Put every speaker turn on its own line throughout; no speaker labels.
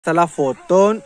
Está la Fotón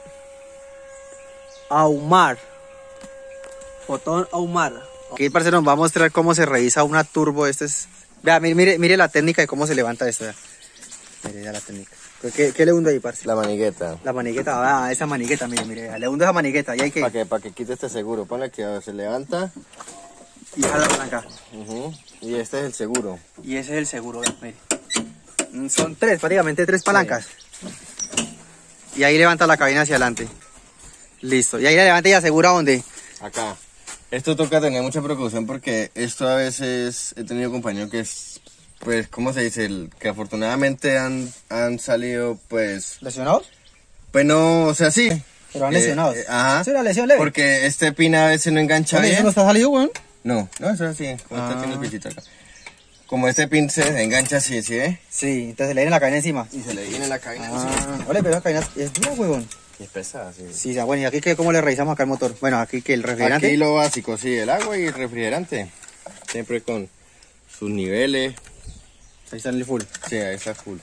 Ahumar. Fotón Ahumar. Aquí, parcero, nos va a mostrar cómo se revisa una turbo. Vea, mire la técnica de cómo se levanta esto. Vea. Mire ya la técnica. ¿Qué le hundo ahí, parce?
La manigueta.
La manigueta, esa manigueta, mire. Le hundo esa manigueta. Y hay que...
Para que quite este seguro. Ponle que se levanta.
Y deja la palanca.
Y este es el seguro.
Y ese es el seguro, vea, mire. Son prácticamente tres palancas. Sí. Y ahí levanta la cabina hacia adelante. Listo. Y ahí la levanta y asegura dónde.
Acá. Esto toca tener mucha precaución porque esto a veces he tenido compañeros que es, pues, ¿cómo se dice? Que afortunadamente han salido, pues...
¿Lesionados?
Pues no, o sea, sí.
Pero han lesionados.
Ajá.
¿Es una lesión leve?
Porque este pin a veces no engancha bien.
¿Eso no está salido, weón?
No, eso es así. Como este tiene el pichito acá. Como este pin se engancha así, ¿sí ve?
Sí, entonces le viene la cabina encima.
Y se le viene la cabina encima.
Ole, pero la cabina es dura, huevón.
Y es pesada, sí.
Sí, bueno, ¿y aquí cómo le revisamos acá el motor? Bueno, aquí que el refrigerante.
Aquí lo básico, sí, el agua y el refrigerante. Siempre con sus niveles.
Ahí está en el full.
Sí, ahí está full.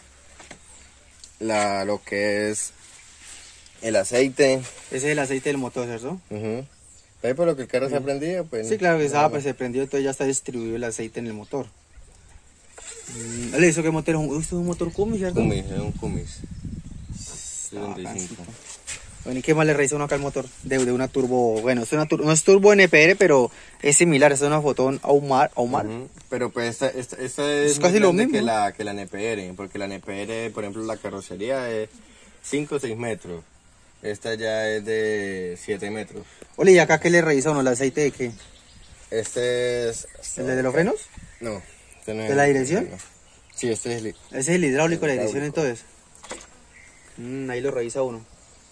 Lo que es el aceite.
Ese es el aceite del motor, ¿cierto?
Ahí por lo que el carro se ha prendido, pues...
Sí, claro, que pues se prendió, entonces ya está distribuido el aceite en el motor. ¿Eso qué motor es? ¿Esto es un motor Cummins, cierto?
Cummins, es un Cummins. 75.
Bueno, ¿y qué más le revisa uno acá al motor? De una turbo, bueno, es no es turbo NPR, pero es similar, es una Fotón Ahumar.
Pero pues esta es
casi lo mismo
que la NPR, porque la NPR, por ejemplo, la carrocería es 5 o 6 metros. Esta ya es de 7 metros.
Ole, ¿y acá qué le revisa uno? ¿El aceite de qué?
Este es...
¿El de los frenos?
No. Este no es
¿De la dirección?
No. Sí, este es el...
Ese es el hidráulico de la dirección, entonces. Ahí lo revisa uno.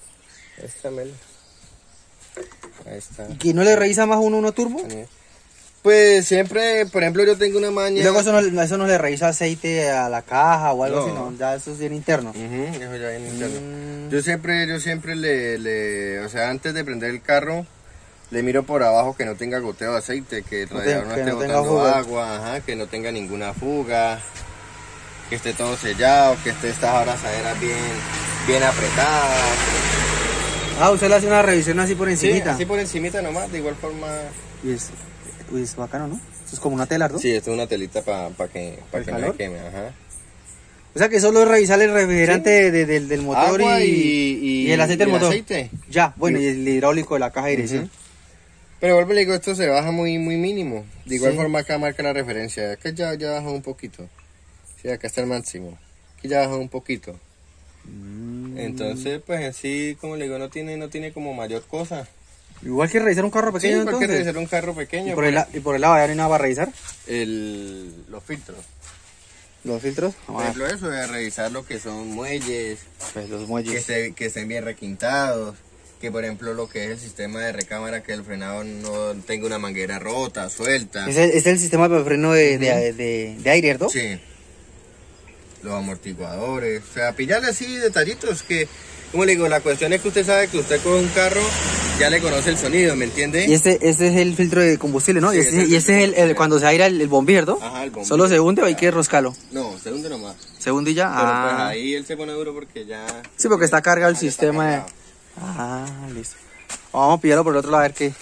Ahí está.
¿Y no le revisa más uno turbo?
Pues siempre, por ejemplo, yo tengo una maña...
Y luego eso no le revisa aceite a la caja o algo así, no, ya eso es bien interno.
Eso ya es interno. Yo siempre o sea, antes de prender el carro, le miro por abajo que no tenga goteo de aceite, que el radiador no esté botando agua, que no tenga ninguna fuga, que esté todo sellado, que esté estas abrazaderas bien apretadas.
Ah, usted le hace una revisión así por encimita.
Sí, así por encimita nomás, de igual forma.
Y es bacano, ¿no? Esto es como una tela, ¿no?
Sí, esto es una telita para que no me queme,
O sea que solo es revisar el refrigerante del motor y el aceite del motor.
Aceite.
Ya, bueno, y el hidráulico de la caja de dirección.
Pero vuelvo y le digo, esto se baja muy mínimo. De igual forma acá marca la referencia. Acá ya baja un poquito. Sí, acá está el máximo. Aquí ya baja un poquito. Entonces, pues así, como le digo, no tiene como mayor cosa.
Igual que revisar un carro pequeño,
igual que revisar un carro pequeño.
¿Y por el lado allá no hay nada para revisar?
Los filtros.
¿Los filtros?
Por ejemplo, eso de revisar lo que son muelles.
Pues los muelles.
Que estén bien requintados. Que por ejemplo lo que es el sistema de recámara, que el frenado no tenga una manguera rota, suelta.
Es el sistema de freno de aire, ¿cierto?
Sí. Los amortiguadores, o sea, pillarle así detallitos que, como le digo, la cuestión es que usted sabe que usted con un carro ya le conoce el sonido, ¿me entiende?
Y ese es el filtro de combustible, ¿no?
Sí,
y ese es el cuando se aira el bombín, ¿no?
Ajá, el bombín.
¿Solo se hunde o hay que roscarlo?
No, se hunde nomás.
¿Se hunde ya?
Pero pues ahí él se pone duro porque ya...
Sí, porque está cargado el sistema listo. Vamos a pillarlo por el otro lado a ver qué...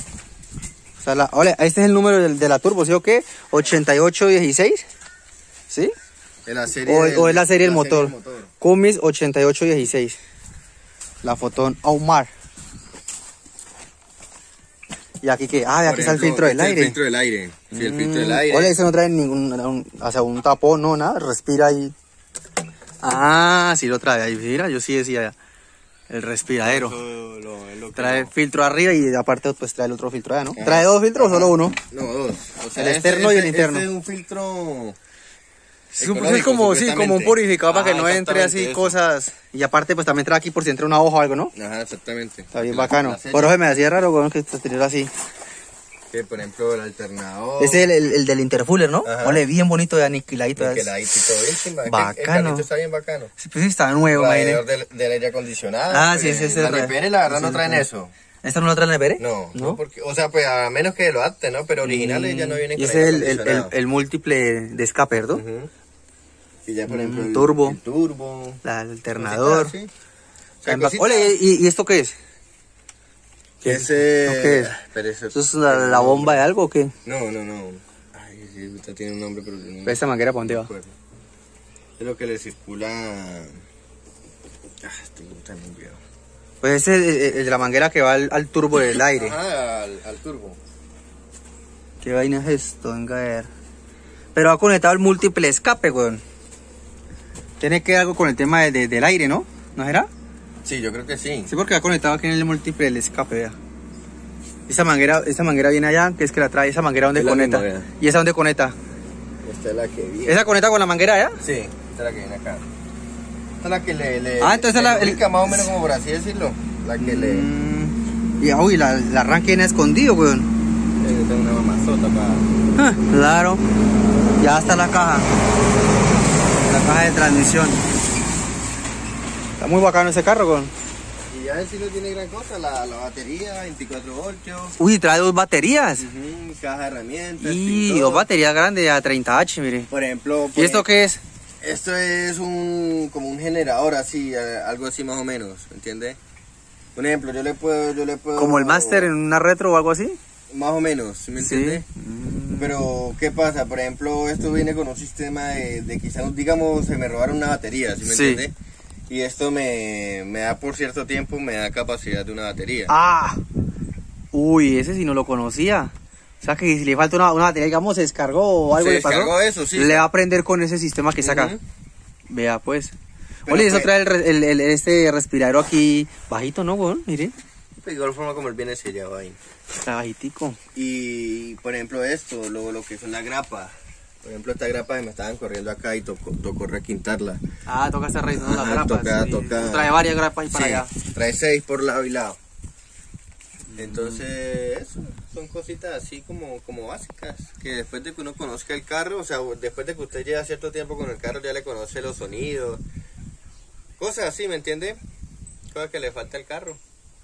O sea, ole, este es el número de la turbo, ¿sí o qué? 8816, ¿sí? O es la serie del motor. Cummins 8816. La Fotón Ahumar. Y aquí que, aquí está el filtro del aire.
El filtro del aire. Sí, el filtro del aire.
Oye, eso no trae un tapón, no, nada, respira ahí. Sí lo trae ahí, mira, yo sí decía el respiradero. Trae filtro arriba y aparte pues trae el otro filtro allá, ¿no? ¿Trae dos filtros o solo uno?
No, dos. O sea,
el externo y el interno.
Este es un filtro...
Es como un purificador para que no entre así cosas. Y aparte pues también trae aquí por si entra una hoja o algo, ¿no?
Ajá, exactamente.
Está bien bacano. Por eso me hacía raro, bueno, que tenerlo así.
Que por ejemplo el alternador.
Ese es el del interfuller, ¿no? Ole, bien bonito de aniquiladito.
Aniquiladito y todo bien chimba.
Bacano.
El carrito está bien bacano.
Sí, pues está nuevo,
imagínate. Del aire acondicionado.
Sí, ese es
el NPR la verdad no traen eso.
¿Esta no lo trae el NPR?
No, porque, o sea, pues a menos que lo adapte, ¿no? Pero originales ya no vienen con
aire acondicionado. Ese es el múltiple de escape, ¿verdad?
Y ya por ejemplo
turbo.
El turbo.
El alternador.
Sí.
Ole, ¿y esto qué es?
¿Qué es?
¿Eso es la bomba de algo o qué?
No. Ay, sí, usted tiene un nombre, pero...
¿Pero esta manguera para dónde va?
Es lo que le circula... estoy muy viejo.
Pues ese es el de la manguera que va al turbo del aire.
Ajá, al turbo.
¿Qué vaina es esto? Venga a ver. Pero va conectado al múltiple escape, weón. Tiene que ver algo con el tema del aire, ¿no? ¿No será?
Sí, yo creo que sí.
Sí, porque va conectado aquí en el múltiple del escape, vea. Esta manguera viene allá, que es que la trae. Esa manguera donde conecta. ¿Y esa dónde conecta?
Esta es la que viene.
¿Esa conecta con la manguera allá?
Sí, esta es la que viene acá. Esta es la que le
entonces
le más o menos como por así decirlo. La que le...
Y uy, la arranque viene escondido, weón.
Yo tengo una mamazota para...
Claro. Ya está la caja. La caja de transmisión. Está muy bacano ese carro, weón.
Y ya en sí no tiene gran cosa, la batería, 24 voltios.
Uy, trae 2 baterías.
Caja de herramientas.
Y 2 baterías grandes a 30H, mire.
Por ejemplo...
¿Y esto qué es?
Esto es como un generador así, algo así más o menos, ¿me entiendes? Por ejemplo, yo le puedo...
¿Como el Master en una retro o algo así?
Más o menos, ¿me entiendes?
Sí.
Pero, ¿qué pasa? Por ejemplo, esto viene con un sistema de quizás, digamos, se me robaron una batería, ¿sí me entiendes? Y esto me da por cierto tiempo, me da capacidad de una batería.
¡Ah! Uy, ese sí no lo conocía. O sea que si le falta una batería, digamos, se descargó o algo
se
le pasó.
descargó eso, sí.
Le va a prender con ese sistema que saca. Vea, pues. Oye, eso trae este respirador aquí bajito, ¿no, weón? Mire.
De igual forma como él viene sellado ahí.
Está bajitico.
Y, por ejemplo, esto, lo que son las grapas. Por ejemplo, esta grapa me estaban corriendo acá y tocó requintarla.
Ah, toca estar revisando las grapas.
Toca.
Trae varias grapas ahí para allá.
Trae 6 por lado y lado. Entonces, eso, son cositas así como básicas, que después de que uno conozca el carro, o sea, después de que usted lleva cierto tiempo con el carro, ya le conoce los sonidos, cosas así, ¿me entiende? Cosas que le falta al carro.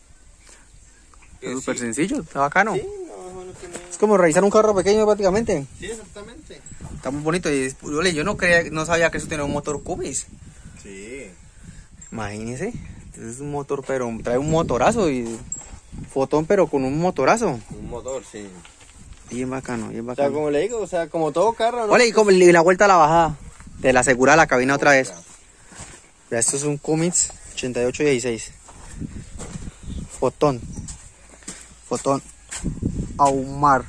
Es súper sencillo, está bacano.
Sí, no tiene...
Es como revisar un carro pequeño prácticamente.
Sí, exactamente.
Está muy bonito y yo no sabía que eso tenía un motor Cummins.
Sí.
Imagínese, es un motor, pero trae un motorazo y... Fotón, pero con un motorazo.
Un motor, sí.
Bien bacano, bien bacano.
O sea, como le digo, o sea, como todo carro, ¿no?
Ole, y la vuelta a la bajada. De la asegura la cabina otra vez. Ya, esto es un Cummins 8816. Fotón. Ahumar.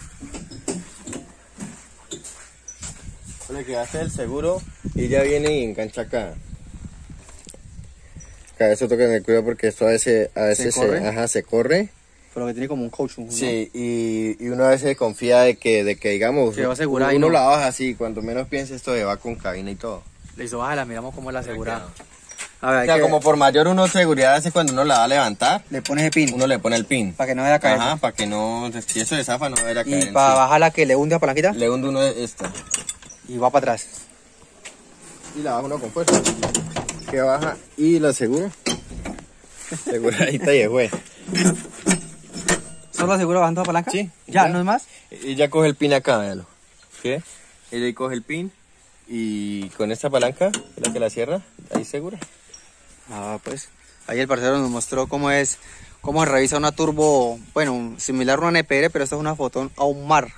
Le quedaste el seguro y ya viene y engancha acá. Acá eso toca tener cuidado porque esto a veces se corre.
Pero que tiene como un caucho, ¿no?
Sí, y uno a veces confía de que digamos,
que va a asegurar
uno la baja así, cuando menos piense esto va con cabina y todo.
Listo, bájala, miramos cómo la asegura.
A ver, o sea, como por mayor uno seguridad hace cuando uno la va a levantar.
Le pones el pin.
Uno le pone el pin.
Para que no vaya a caer.
Ajá, para que no, si eso desafa no vaya a caer.
Y para bajarla que le hunde a palanquita.
Le hunde uno esta.
Y va para atrás.
Y la baja uno con fuerza. Que baja y la asegura. Aseguradita y fue.
¿Solo asegura bajando la palanca?
Sí.
¿Ya? ¿No es más?
Y ya coge el pin acá, véalo. ¿Qué? Ella ahí coge el pin y con esta palanca, la que la cierra, ahí segura.
Ah, pues. Ahí el parcero nos mostró cómo revisa una turbo, bueno, similar a una NPR, pero esta es una Fotón Ahumar.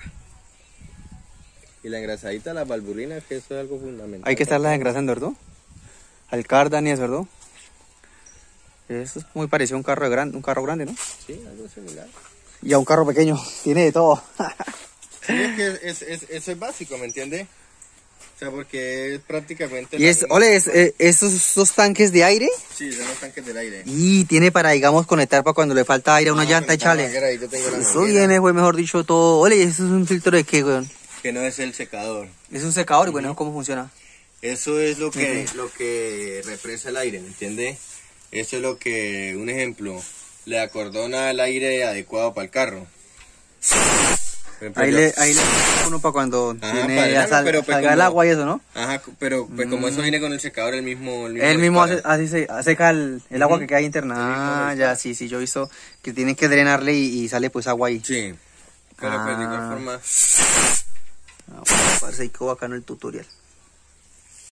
Y la engrasadita, las valvulinas, que eso es algo fundamental.
Hay que estarlas engrasando, ¿verdad? Al cardan y eso, ¿verdad? Eso es muy parecido a un carro grande, ¿no?
Sí, algo similar.
Y a un carro pequeño, tiene de todo.
Sí, es que eso es básico, ¿me entiendes? O sea, porque es prácticamente...
Y esos dos tanques de aire.
Sí, son los tanques del aire.
Y tiene para, digamos, conectar para cuando le falta aire a una llanta, echarle. Eso viene, güey, mejor dicho, todo. Ole, ¿eso es un filtro de qué, güey?
Que no es el secador.
Es un secador, y bueno, ¿cómo funciona?
Eso es lo que represa el aire, ¿me entiendes? Eso es lo que, un ejemplo, le acordona el aire adecuado para el carro. Ejemplo,
ahí le uno para cuando salga el agua y eso, ¿no?
Ajá, pero pues como eso viene con el secador, el mismo
así seca el agua que queda interna. Ah, ya, sí, yo he visto que tienen que drenarle y sale pues agua ahí.
Sí, pero pues de igual forma...
Parece que bacano el tutorial.